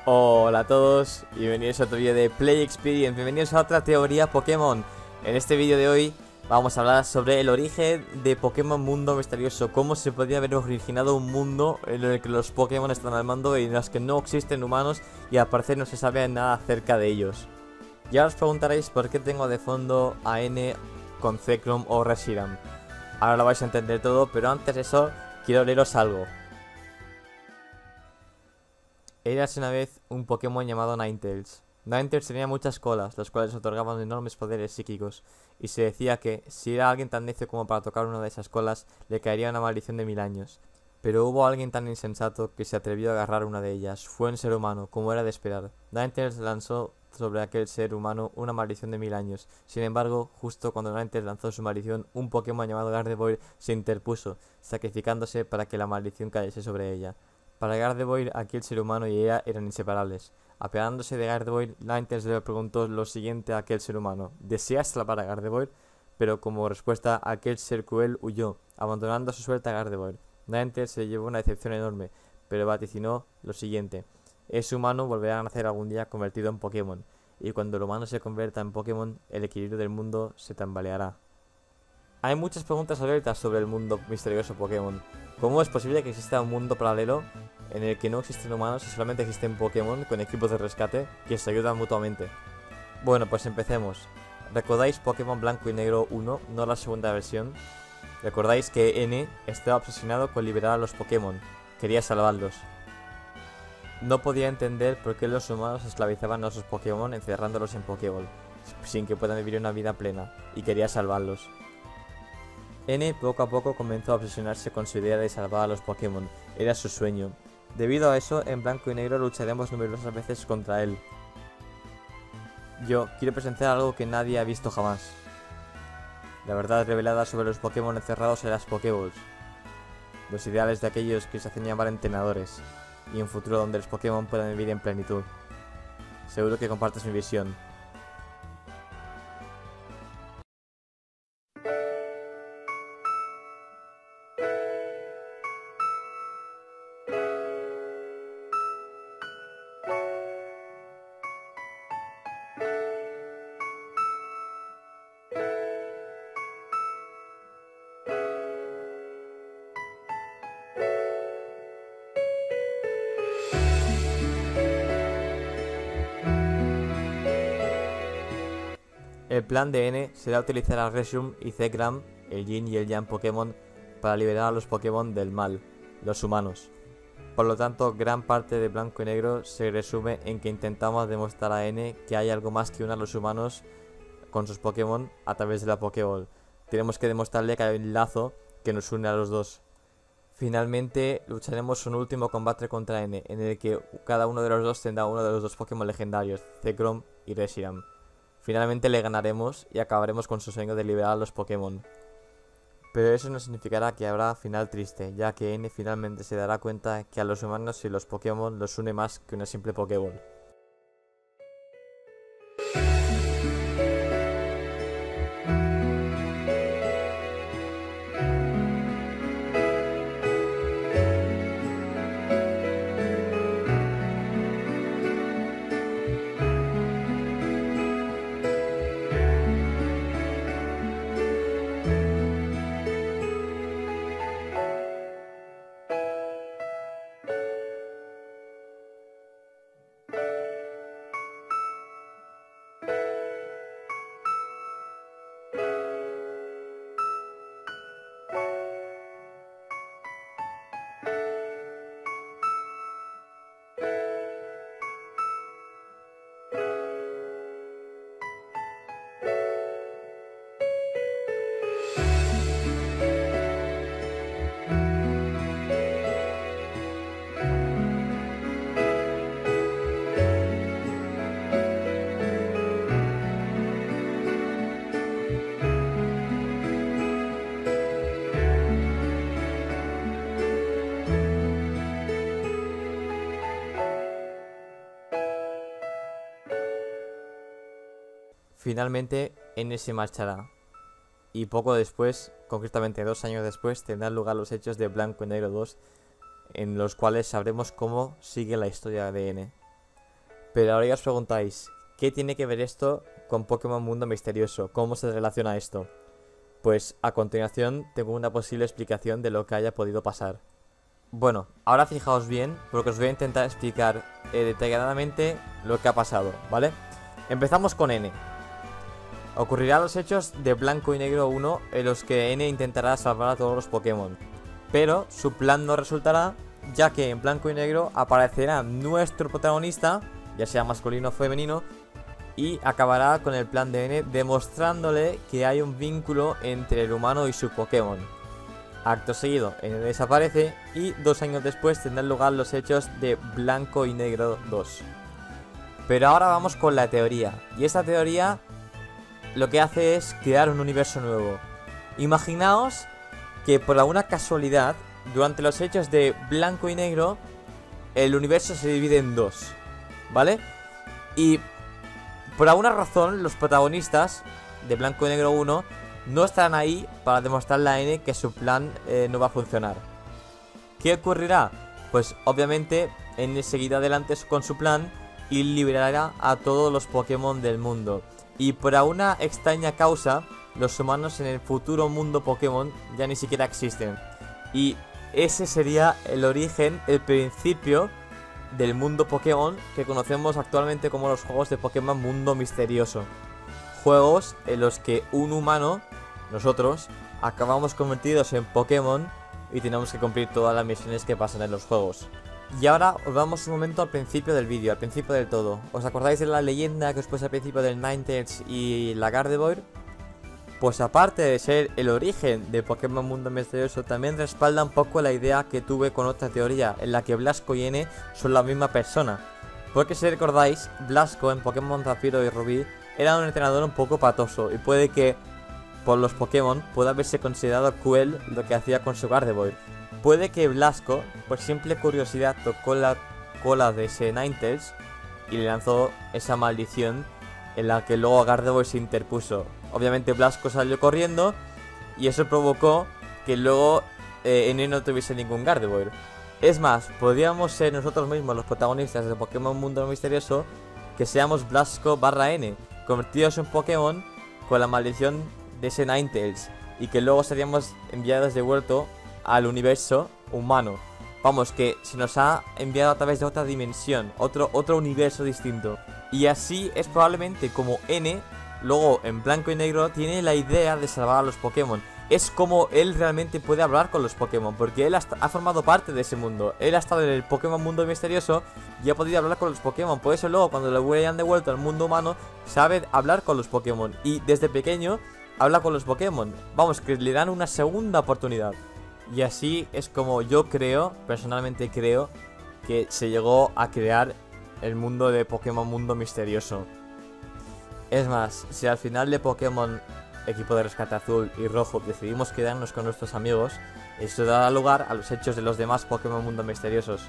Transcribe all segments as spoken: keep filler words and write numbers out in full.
Hola a todos y bienvenidos a otro vídeo de Play Experience, bienvenidos a otra teoría Pokémon. En este vídeo de hoy vamos a hablar sobre el origen de Pokémon Mundo Misterioso, cómo se podría haber originado un mundo en el que los Pokémon están al mando y en los que no existen humanos y al parecer no se sabe nada acerca de ellos. Y ahora os preguntaréis por qué tengo de fondo a N con Zekrom o Reshiram. Ahora lo vais a entender todo, pero antes de eso quiero leeros algo. Érase una vez un Pokémon llamado Ninetales. Ninetales tenía muchas colas, las cuales otorgaban enormes poderes psíquicos, y se decía que, si era alguien tan necio como para tocar una de esas colas, le caería una maldición de mil años. Pero hubo alguien tan insensato que se atrevió a agarrar una de ellas. Fue un ser humano, como era de esperar. Ninetales lanzó sobre aquel ser humano una maldición de mil años. Sin embargo, justo cuando Ninetales lanzó su maldición, un Pokémon llamado Gardevoir se interpuso, sacrificándose para que la maldición cayese sobre ella. Para Gardevoir, aquel ser humano y ella eran inseparables. Apeándose de Gardevoir, Ninetales le preguntó lo siguiente a aquel ser humano: ¿deseas salvar a Gardevoir? Pero como respuesta, aquel ser cruel huyó, abandonando su suerte a Gardevoir. Ninetales se llevó una decepción enorme, pero vaticinó lo siguiente: ese humano volverá a nacer algún día convertido en Pokémon, y cuando el humano se convierta en Pokémon, el equilibrio del mundo se tambaleará. Hay muchas preguntas abiertas sobre el mundo misterioso Pokémon. ¿Cómo es posible que exista un mundo paralelo en el que no existen humanos y solamente existen Pokémon con equipos de rescate que se ayudan mutuamente? Bueno, pues empecemos. ¿Recordáis Pokémon Blanco y Negro uno, no la segunda versión? ¿Recordáis que N estaba obsesionado con liberar a los Pokémon? Quería salvarlos. No podía entender por qué los humanos esclavizaban a sus Pokémon encerrándolos en Pokéball, sin que puedan vivir una vida plena, y quería salvarlos. N poco a poco comenzó a obsesionarse con su idea de salvar a los Pokémon, era su sueño. Debido a eso, en Blanco y Negro lucharemos numerosas veces contra él. Yo quiero presenciar algo que nadie ha visto jamás. La verdad revelada sobre los Pokémon encerrados en las Pokéballs. Los ideales de aquellos que se hacen llamar entrenadores, y un futuro donde los Pokémon puedan vivir en plenitud. Seguro que compartes mi visión. El plan de N será utilizar a Reshiram y Zekrom, el Yin y el Yang Pokémon, para liberar a los Pokémon del mal, los humanos. Por lo tanto, gran parte de Blanco y Negro se resume en que intentamos demostrar a N que hay algo más que unir a los humanos con sus Pokémon a través de la Pokéball. Tenemos que demostrarle que hay un lazo que nos une a los dos. Finalmente, lucharemos un último combate contra N, en el que cada uno de los dos tendrá uno de los dos Pokémon legendarios, Zekrom y Reshiram. Finalmente le ganaremos y acabaremos con su sueño de liberar a los Pokémon. Pero eso no significará que habrá final triste, ya que N finalmente se dará cuenta que a los humanos y los Pokémon los une más que una simple Pokéball. Finalmente, N se marchará, y poco después, concretamente dos años después, tendrán lugar los hechos de Blanco y Negro dos, en los cuales sabremos cómo sigue la historia de N. Pero ahora ya os preguntáis, ¿qué tiene que ver esto con Pokémon Mundo Misterioso? ¿Cómo se relaciona esto? Pues a continuación tengo una posible explicación de lo que haya podido pasar. Bueno, ahora fijaos bien, porque os voy a intentar explicar eh, detalladamente lo que ha pasado, ¿vale? Empezamos con N. Ocurrirán los hechos de Blanco y Negro uno, en los que N intentará salvar a todos los Pokémon. Pero su plan no resultará, ya que en Blanco y Negro aparecerá nuestro protagonista, ya sea masculino o femenino, y acabará con el plan de N demostrándole que hay un vínculo entre el humano y su Pokémon. Acto seguido, N desaparece y dos años después tendrán lugar los hechos de Blanco y Negro dos. Pero ahora vamos con la teoría, y esta teoría lo que hace es crear un universo nuevo. Imaginaos que por alguna casualidad, durante los hechos de Blanco y Negro, el universo se divide en dos, ¿vale? Y por alguna razón los protagonistas de Blanco y Negro uno no estarán ahí para demostrarle a N que su plan eh, no va a funcionar. ¿Qué ocurrirá? Pues obviamente N seguirá adelante con su plan y liberará a todos los Pokémon del mundo. Y por alguna extraña causa, los humanos en el futuro mundo Pokémon ya ni siquiera existen. Y ese sería el origen, el principio del mundo Pokémon que conocemos actualmente como los juegos de Pokémon Mundo Misterioso. Juegos en los que un humano, nosotros, acabamos convertidos en Pokémon y tenemos que cumplir todas las misiones que pasan en los juegos. Y ahora os vamos un momento al principio del vídeo, al principio del todo. ¿Os acordáis de la leyenda que os puse al principio del Ninetales y la Gardevoir? Pues aparte de ser el origen de Pokémon Mundo Misterioso, también respalda un poco la idea que tuve con otra teoría, en la que Blasco y N son la misma persona. Porque si recordáis, Blasco en Pokémon Zafiro y Rubí era un entrenador un poco patoso, y puede que por los Pokémon pueda haberse considerado cruel lo que hacía con su Gardevoir. Puede que Blasco, por simple curiosidad, tocó la cola de ese Ninetales y le lanzó esa maldición en la que luego Gardevoir se interpuso. Obviamente Blasco salió corriendo y eso provocó que luego eh, N no tuviese ningún Gardevoir. Es más, podríamos ser nosotros mismos los protagonistas de Pokémon Mundo Misterioso, que seamos Blasco barra N, convertidos en Pokémon con la maldición de ese Ninetales, y que luego seríamos enviados de vuelta al universo humano. Vamos, que se nos ha enviado a través de otra dimensión, otro, otro universo distinto. Y así es probablemente como N, luego en Blanco y Negro, tiene la idea de salvar a los Pokémon. Es como él realmente puede hablar con los Pokémon, porque él ha, ha formado parte de ese mundo. Él ha estado en el Pokémon Mundo Misterioso y ha podido hablar con los Pokémon. Por eso luego cuando lo hayan devuelto al mundo humano, sabe hablar con los Pokémon. Y desde pequeño habla con los Pokémon. Vamos, que le dan una segunda oportunidad. Y así es como yo creo, personalmente creo, que se llegó a crear el mundo de Pokémon Mundo Misterioso. Es más, si al final de Pokémon Equipo de Rescate Azul y Rojo decidimos quedarnos con nuestros amigos, eso dará lugar a los hechos de los demás Pokémon Mundo Misteriosos.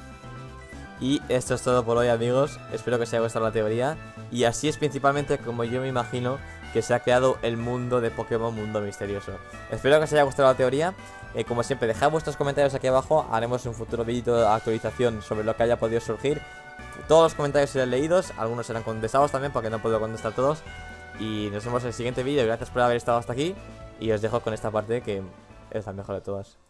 Y esto es todo por hoy, amigos. Espero que os haya gustado la teoría. Y así es principalmente como yo me imagino que se ha creado el mundo de Pokémon Mundo Misterioso. Espero que os haya gustado la teoría. Eh, como siempre, dejad vuestros comentarios aquí abajo. Haremos un futuro vídeo de actualización sobre lo que haya podido surgir. Todos los comentarios serán leídos, algunos serán contestados también porque no puedo contestar todos. Y nos vemos en el siguiente vídeo. Gracias por haber estado hasta aquí. Y os dejo con esta parte que es la mejor de todas.